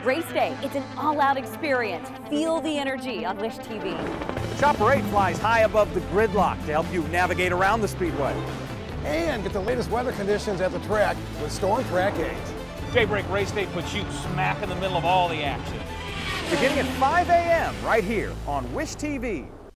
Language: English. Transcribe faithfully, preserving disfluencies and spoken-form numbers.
Race day, it's an all-out experience. Feel the energy on Wish T V. Chopper eight flies high above the gridlock to help you navigate around the speedway. And get the latest weather conditions at the track with Storm Track eight. Daybreak Race Day puts you smack in the middle of all the action. Beginning at five A M right here on Wish T V.